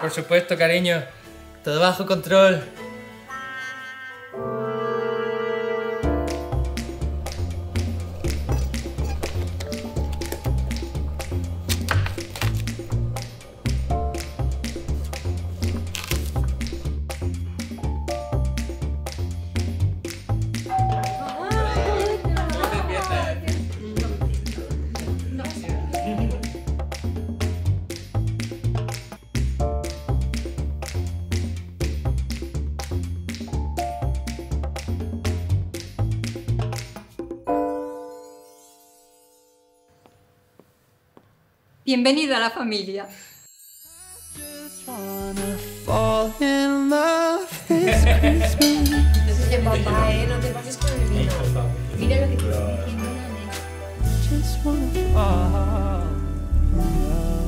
Por supuesto, cariño. Todo bajo control. Bienvenido a la familia. Oye, papá, no te pases con el vino. Mira lo que te estoy diciendo, nene.